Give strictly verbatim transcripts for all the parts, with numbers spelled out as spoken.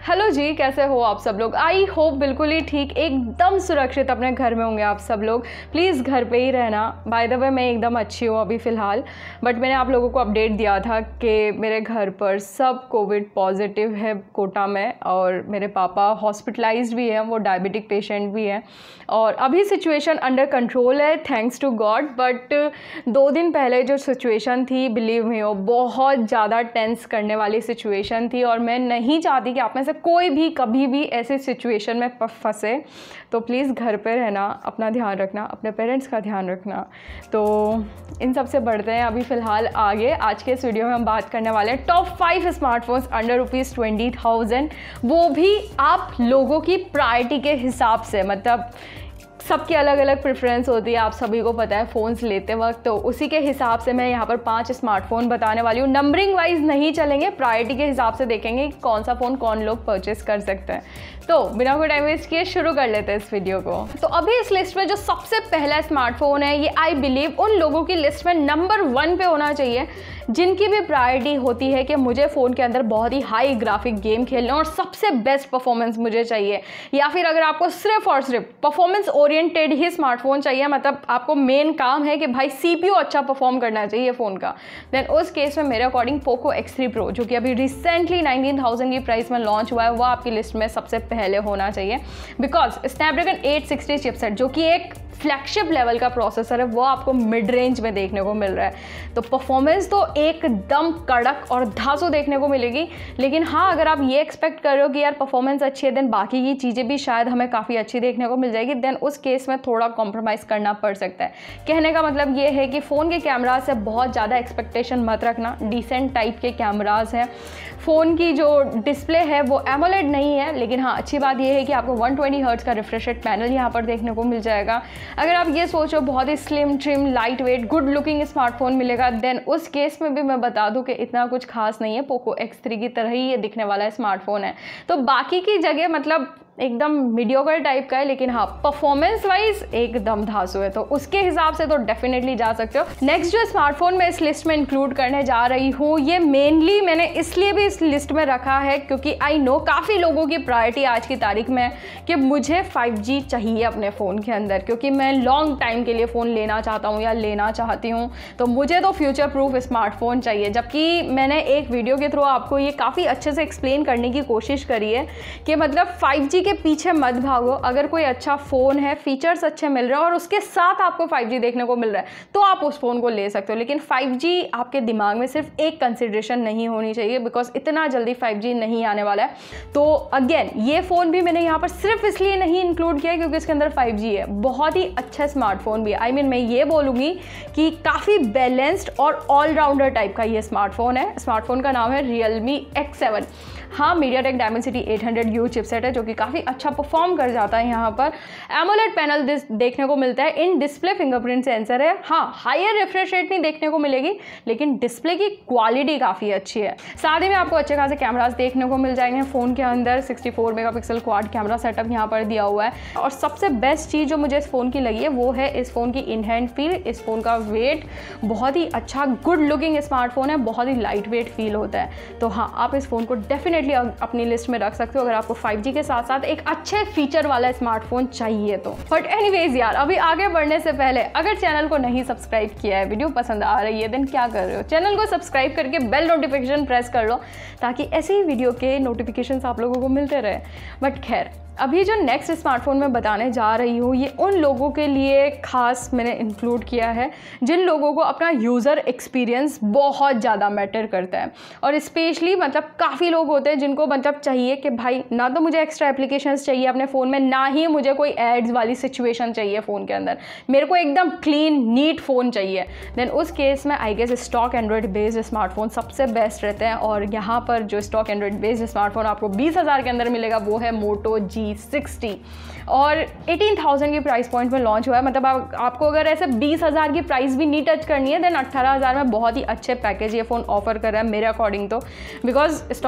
Hello जी, कैसे हो आप सब लोग। आई होप बिल्कुल ही ठीक, एकदम सुरक्षित अपने घर में होंगे आप सब लोग। प्लीज़ घर पे ही रहना। बाय द वे मैं एकदम अच्छी हूँ अभी फ़िलहाल, बट मैंने आप लोगों को अपडेट दिया था कि मेरे घर पर सब कोविड पॉजिटिव है कोटा में, और मेरे पापा हॉस्पिटलाइज्ड भी हैं, वो डायबिटिक पेशेंट भी हैं, और अभी सिचुएशन अंडर कंट्रोल है थैंक्स टू गॉड। बट दो दिन पहले जो सिचुएशन थी, बिलीव मी, वो बहुत ज़्यादा टेंस करने वाली सिचुएशन थी, और मैं नहीं चाहती कि आप में से कोई भी कभी भी ऐसी सिचुएशन में फंसे। तो प्लीज़ घर पे रहना, अपना ध्यान रखना, अपने पेरेंट्स का ध्यान रखना। तो इन सब से बढ़ते हैं अभी फ़िलहाल आगे। आज के इस वीडियो में हम बात करने वाले हैं top five smartphones under rupees twenty thousand, वो भी आप लोगों की प्रायोरिटी के हिसाब से। मतलब सबकी अलग अलग प्रेफरेंस होती है, आप सभी को पता है फ़ोन्स लेते वक्त, तो उसी के हिसाब से मैं यहाँ पर पांच स्मार्टफोन बताने वाली हूँ। नंबरिंग वाइज नहीं चलेंगे, प्रायोरिटी के हिसाब से देखेंगे कि कौन सा फ़ोन कौन लोग परचेस कर सकते हैं। तो बिना कोई टाइम वेस्ट किए शुरू कर लेते हैं इस वीडियो को। तो अभी इस लिस्ट में जो सबसे पहला स्मार्टफोन है, ये आई बिलीव उन लोगों की लिस्ट में नंबर वन पे होना चाहिए जिनकी भी प्रायोरिटी होती है कि मुझे फ़ोन के अंदर बहुत ही हाई ग्राफिक गेम खेलना और सबसे बेस्ट परफॉर्मेंस मुझे चाहिए, या फिर अगर आपको सिर्फ और सिर्फ परफॉर्मेंस ओरिएंटेड ही स्मार्टफोन चाहिए, मतलब आपको मेन काम है कि भाई सीपीयू अच्छा परफॉर्म करना चाहिए फ़ोन का, देन उस केस में मेरे according Poco X three Pro, जो कि अभी रिसेंटली नाइनटीन थाउजेंड की प्राइस में लॉन्च हुआ है, वो आपकी लिस्ट में सबसे पहले होना चाहिए। Because Snapdragon eight sixty chipset, जो कि एक फ्लैगशिप लेवल का प्रोसेसर है, वो आपको मिड रेंज में देखने को मिल रहा है। तो परफॉर्मेंस तो एकदम कड़क और धांसू देखने को मिलेगी। लेकिन हाँ, अगर आप ये एक्सपेक्ट कर रहे हो कि यार परफॉर्मेंस अच्छी है, देन बाकी की चीज़ें भी शायद हमें काफ़ी अच्छी देखने को मिल जाएगी, देन उस केस में थोड़ा कॉम्प्रोमाइज़ करना पड़ सकता है। कहने का मतलब ये है कि फ़ोन के कैमरा से बहुत ज़्यादा एक्सपेक्टेशन मत रखना। डिसेंट टाइप के कैमराज हैं। फ़ोन की जो डिस्प्ले है वो एमोलेड नहीं है, लेकिन हाँ अच्छी बात यह है कि आपको वन ट्वेंटी हर्ट्ज़ का रिफ्रेश रेट पैनल यहाँ पर देखने को मिल जाएगा। अगर आप ये सोचो बहुत ही slim trim light weight good looking smartphone मिलेगा, देन उस केस में भी मैं बता दूं कि इतना कुछ खास नहीं है। पोको एक्स थ्री की तरह ही ये दिखने वाला स्मार्टफोन है। तो बाकी की जगह मतलब एकदम मीडियोकर टाइप का है, लेकिन हाँ परफॉर्मेंस वाइज एकदम धांसू है, तो उसके हिसाब से तो डेफिनेटली जा सकते हो। नेक्स्ट जो स्मार्टफोन मैं इस लिस्ट में इंक्लूड करने जा रही हूँ, ये मेनली मैंने इसलिए भी इस लिस्ट में रखा है क्योंकि आई नो काफ़ी लोगों की प्रायोरिटी आज की तारीख में कि मुझे फाइव जी चाहिए अपने फ़ोन के अंदर, क्योंकि मैं लॉन्ग टाइम के लिए फ़ोन लेना चाहता हूँ या लेना चाहती हूँ, तो मुझे तो फ्यूचर प्रूफ स्मार्टफोन चाहिए। जबकि मैंने एक वीडियो के थ्रू आपको ये काफ़ी अच्छे से एक्सप्लेन करने की कोशिश करी है कि मतलब फाइव जी के पीछे मत भागो। अगर कोई अच्छा फ़ोन है, फीचर्स अच्छे मिल रहे हैं और उसके साथ आपको फाइव जी देखने को मिल रहा है, तो आप उस फ़ोन को ले सकते हो। लेकिन फाइव जी आपके दिमाग में सिर्फ एक कंसिडरेशन नहीं होनी चाहिए, बिकॉज इतना जल्दी फाइव जी नहीं आने वाला है। तो अगेन ये फ़ोन भी मैंने यहाँ पर सिर्फ इसलिए नहीं इंक्लूड किया क्योंकि इसके अंदर फाइव जी है। बहुत ही अच्छा स्मार्टफोन भी है। आई मीन मैं ये बोलूँगी कि काफ़ी बैलेंस्ड और ऑलराउंडर टाइप का ये स्मार्टफोन है। स्मार्टफोन का नाम है रियलमी एक्स सेवन। हाँ, MediaTek Dimensity eight hundred U chipset है, जो कि काफ़ी अच्छा परफॉर्म कर जाता है। यहाँ पर एमोलेड पैनल देखने को मिलता है, इन डिस्प्ले फिंगरप्रिंट सेंसर है। हाँ, हायर रिफ्रेश रेट नहीं देखने को मिलेगी, लेकिन डिस्प्ले की क्वालिटी काफ़ी अच्छी है। साथ ही में आपको अच्छे खासे कैमरास देखने को मिल जाएंगे फ़ोन के अंदर। Sixty four megapixel quad camera setup यहाँ पर दिया हुआ है, और सबसे बेस्ट चीज़ जो मुझे इस फ़ोन की लगी है वो है इस फ़ोन की इन हैंड फील। इस फ़ोन का वेट बहुत ही अच्छा गुड लुकिंग स्मार्टफोन है, बहुत ही लाइट वेट फील होता है। तो हाँ, आप इस फ़ोन को डेफिनेटली अपनी लिस्ट में रख सकते हो अगर आपको फाइव जी के साथ साथ एक अच्छे फीचर वाला स्मार्टफोन चाहिए तो। बट एनीवेज यार, अभी आगे बढ़ने से पहले अगर चैनल को नहीं सब्सक्राइब किया है, वीडियो पसंद आ रही है, देन क्या कर रहे हो, चैनल को सब्सक्राइब करके बेल नोटिफिकेशन प्रेस कर लो ताकि ऐसे ही वीडियो के नोटिफिकेशन आप लोगों को मिलते रहे। बट खैर, अभी जो नेक्स्ट स्मार्टफोन मैं बताने जा रही हूँ, ये उन लोगों के लिए खास मैंने इंक्लूड किया है जिन लोगों को अपना यूज़र एक्सपीरियंस बहुत ज़्यादा मैटर करता है। और स्पेशली मतलब काफ़ी लोग होते हैं जिनको मतलब चाहिए कि भाई ना तो मुझे एक्स्ट्रा एप्लीकेशंस चाहिए अपने फ़ोन में, ना ही मुझे कोई एड्स वाली सिचुएशन चाहिए फ़ोन के अंदर, मेरे को एकदम क्लीन नीट फ़ोन चाहिए। देन उस केस में I guess stock Android based smartphone सबसे बेस्ट रहते हैं। और यहाँ पर जो स्टॉक एंड्रॉयड बेस्ड स्मार्टफोन आपको बीस हज़ार के अंदर मिलेगा वो है मोटो जी सिक्सटी, और अठारह हज़ार की प्राइस पॉइंट में लॉन्च हुआ है। मतलब आप, आपको अगर ऐसे बीस हज़ार की प्राइस भी नहीं टच करनी है, देन अठारह हज़ार में बहुत ही अच्छे पैकेज ये फ़ोन ऑफर कर रहा है मेरे अकॉर्डिंग तो। Because stock Android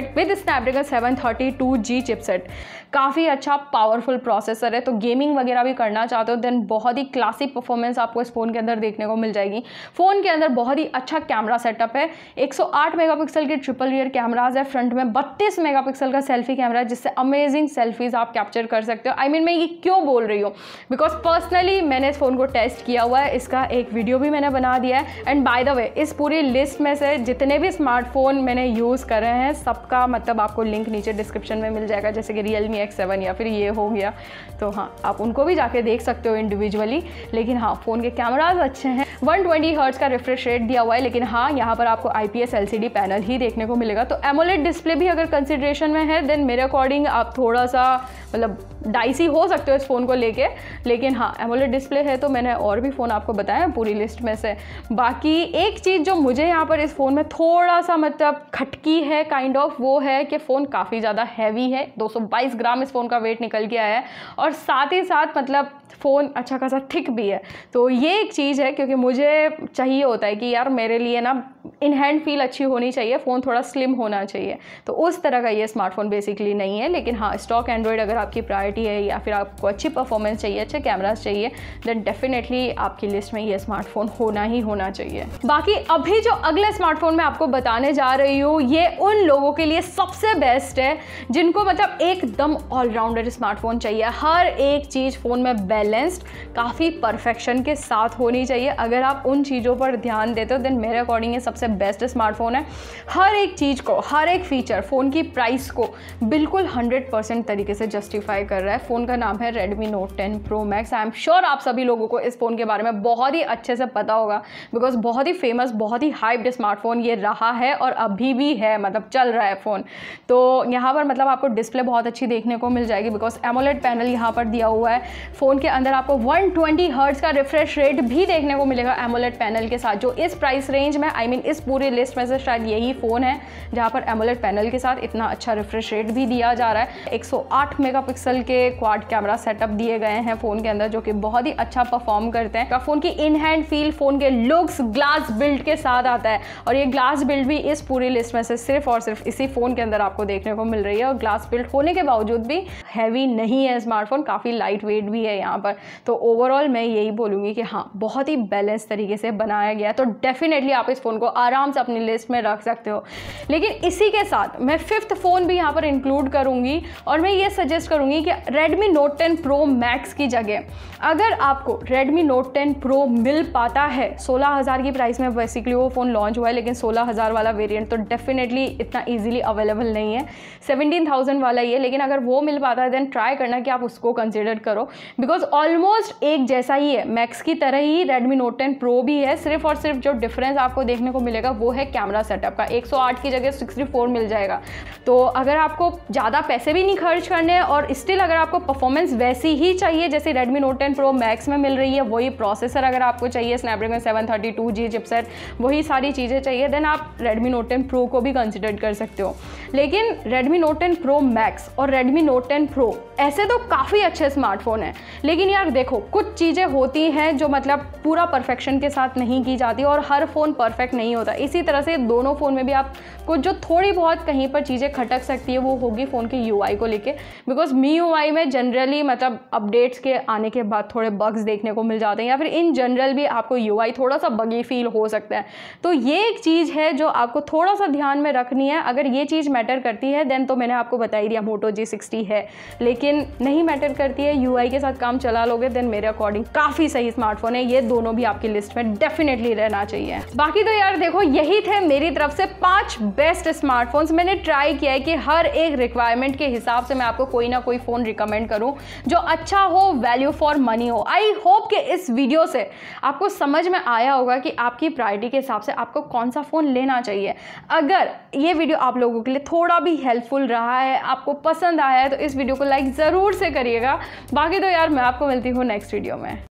Android with Snapdragon seven thirty two G chipset. काफ़ी अच्छा पावरफुल प्रोसेसर है, तो गेमिंग वगैरह भी करना चाहते हो देन बहुत ही क्लासिक परफॉर्मेंस आपको इस फ़ोन के अंदर देखने को मिल जाएगी। फ़ोन के अंदर बहुत ही अच्छा कैमरा सेटअप है, एक सौ आठ मेगापिक्सल के ट्रिपल रियर कैमराज है, फ्रंट में बत्तीस मेगापिक्सल का सेल्फी कैमरा है जिससे अमेजिंग सेल्फीज आप कैप्चर कर सकते हो। आई I मीन mean, मैं ये क्यों बोल रही हूँ, बिकॉज पर्सनली मैंने इस फ़ोन को टेस्ट किया हुआ है, इसका एक वीडियो भी मैंने बना दिया है। एंड बाय द वे इस पूरी लिस्ट में से जितने भी स्मार्टफोन मैंने यूज़ करे हैं सबका मतलब आपको लिंक नीचे डिस्क्रिप्शन में मिल जाएगा, जैसे कि रियल मी एक्स सेवन या फिर ये हो गया, तो हाँ आप उनको भी जाके देख सकते हो इंडिविजुअली। लेकिन हाँ फ़ोन के कैमराज अच्छे हैं, वन ट्वेंटी हर्ट्ज का रिफ्रेश रेट दिया हुआ है, लेकिन हाँ यहाँ पर आपको I P S L C D panel ही देखने को मिलेगा। तो एमोलेड डिस्प्ले भी अगर कंसिडरेशन में है देन मेरे अकॉर्डिंग आप थोड़ा सा मतलब डाइसी हो सकते हो इस फ़ोन को लेके, लेकिन हाँ एमोलेड डिस्प्ले है तो मैंने और भी फ़ोन आपको बताया पूरी लिस्ट में से। बाकी एक चीज़ जो मुझे यहाँ पर इस फ़ोन में थोड़ा सा मतलब खटकी है काइंड ऑफ, वो है कि फ़ोन काफ़ी ज़्यादा हैवी है, दो सौ बाईस ग्राम इस फ़ोन का वेट निकल के आया है, और साथ ही साथ मतलब फ़ोन अच्छा खासा थिक भी है। तो ये एक चीज़ है क्योंकि मुझे चाहिए होता है कि यार मेरे लिए ना इन हैंड फील अच्छी होनी चाहिए, फ़ोन थोड़ा स्लिम होना चाहिए, तो उस तरह का ये स्मार्टफोन बेसिकली नहीं है। लेकिन हाँ स्टॉक एंड्रॉयड अगर आपकी प्रायोरिटी है या फिर आपको अच्छी परफॉर्मेंस चाहिए, अच्छे कैमरास चाहिए, देन डेफिनेटली आपकी लिस्ट में ये स्मार्टफोन होना ही होना चाहिए। बाकी अभी जो अगले स्मार्टफोन मैं आपको बताने जा रही हूँ ये उन लोगों के लिए सबसे बेस्ट है जिनको मतलब एकदम ऑलराउंडर स्मार्टफोन चाहिए, हर एक चीज़ फ़ोन में बैलेंस्ड काफ़ी परफेक्शन के साथ होनी चाहिए। अगर आप उन चीज़ों पर ध्यान देते हो देन मेरे अकॉर्डिंग ये सबसे बेस्ट स्मार्टफोन है। हर एक चीज़ को, हर एक फीचर, फ़ोन की प्राइस को बिल्कुल हंड्रेड परसेंट तरीके से जस्टिफाई कर रहा है। फ़ोन का नाम है Redmi Note ten Pro Max। I am sure आप सभी लोगों को इस फ़ोन के बारे में बहुत ही अच्छे से पता होगा बिकॉज बहुत ही फेमस, बहुत ही हाइप्ड स्मार्टफोन ये रहा है और अभी भी है, मतलब चल रहा है फ़ोन। तो यहाँ पर मतलब आपको डिस्प्ले बहुत अच्छी देखने को मिल जाएगी बिकॉज एमोलेड पैनल यहाँ पर दिया हुआ है। फ़ोन के अंदर आपको वन ट्वेंटी हर्ट्ज का रिफ्रेश रेट भी देखने को मिलेगा एमोलेड पैनल के साथ, जो इस प्राइस रेंज में आई I मीन mean, इस पूरी लिस्ट में से शायद यही फ़ोन है जहाँ पर एमोलेड पैनल के साथ इतना अच्छा रिफ्रेश रेट भी दिया जा रहा है। एक सौ आठ मेगापिक्सल के क्वाड कैमरा सेटअप दिए गए हैं फ़ोन के अंदर जो कि बहुत ही अच्छा परफॉर्म करते हैं। फ़ोन की इन हैंड फील, फ़ोन के लुक्स ग्लास बिल्ड के साथ आता है, और ये ग्लास बिल्ड भी इस पूरी लिस्ट में से सिर्फ और सिर्फ इसी फ़ोन के अंदर आपको देखने को मिल रही है। और ग्लास बिल्ड होने के बावजूद भी हैवी नहीं है स्मार्टफोन, काफ़ी लाइट वेट भी है यहाँ पर। तो ओवरऑल मैं यही बोलूँगी कि हाँ बहुत ही बैलेंस तरीके से बनाया गया, तो डेफिनेटली आप इस फ़ोन को आराम से अपनी लिस्ट में रख सकते हो। लेकिन इसी के साथ मैं फिफ्थ फ़ोन भी यहाँ पर इंक्लूड करूँगी और मैं ये सजेस्ट करूँगी कि Redmi Note ten Pro Max की जगह अगर आपको Redmi Note टेन Pro मिल पाता है, सोलह हज़ार की प्राइस में बेसिकली वो फ़ोन लॉन्च हुआ है, लेकिन सोलह हज़ार वाला वेरिएंट तो डेफिनेटली इतना ईजिली अवेलेबल नहीं है, सेवनटीन थाउजेंड वाला ही है। लेकिन अगर वो मिल पाता है देन ट्राई करना कि आप उसको कंसिडर करो बिकॉज ऑलमोस्ट एक जैसा ही है, मैक्स की तरह ही Redmi Note टेन Pro भी है। सिर्फ और सिर्फ जो डिफरेंस आपको देखने को मिलेगा वो है कैमरा सेटअप का, एक सौ आठ की जगह सिक्सटी फोर मिल जाएगा। तो अगर आपको ज़्यादा पैसे भी नहीं खर्च करने और स्टिल अगर आपको परफॉर्मेंस वैसी ही चाहिए जैसे Redmi Note ten Pro Max में मिल रही है, वही प्रोसेसर अगर आपको चाहिए, Snapdragon seven thirty two G chipset, वही सारी चीज़ें चाहिए, देन आप Redmi Note टेन Pro को भी कंसिडर कर सकते हो। लेकिन Redmi Note ten Pro Max और Redmi Note टेन Pro ऐसे तो काफ़ी अच्छे स्मार्टफोन हैं, लेकिन यार देखो कुछ चीज़ें होती हैं जो मतलब पूरा परफेक्शन के साथ नहीं की जाती और हर फ़ोन परफेक्ट नहीं होता। इसी तरह से दोनों फ़ोन में भी आपको जो थोड़ी बहुत कहीं पर चीज़ें खटक सकती है वो होगी फ़ोन के यूआई को लेके, बिकॉज मी यूआई में जनरली मतलब अपडेट्स के आने के बाद थोड़े बग्स देखने को मिल जाते हैं या फिर इन जनरल भी आपको यूआई थोड़ा सा बगी फील हो सकता है। तो ये एक चीज़ है जो आपको थोड़ा सा ध्यान में रखनी है। अगर ये चीज़ मैटर करती है देन तो मैंने आपको बता ही दिया मोटो जी सिक्सटी है, लेकिन नहीं मैटर करती है, यूआई के साथ काम चला लोगे देन मेरे अकॉर्डिंग काफ़ी सही स्मार्टफोन है। ये दोनों भी आपकी लिस्ट में डेफिनेटली रहना चाहिए। बाकी तो यार देखो यही थे मेरी तरफ से पांच बेस्ट स्मार्टफोन्स। मैंने ट्राई किया है कि हर एक रिक्वायरमेंट के हिसाब से मैं आपको कोई ना कोई फ़ोन रिकमेंड करूं जो अच्छा हो, वैल्यू फॉर मनी हो। आई होप कि इस वीडियो से आपको समझ में आया होगा कि आपकी प्रायोरिटी के हिसाब से आपको कौन सा फ़ोन लेना चाहिए। अगर ये वीडियो आप लोगों के लिए थोड़ा भी हेल्पफुल रहा है, आपको पसंद आया है, तो इस वीडियो को लाइक ज़रूर से करिएगा। बाकी तो यार मैं आपको मिलती हूँ नेक्स्ट वीडियो में।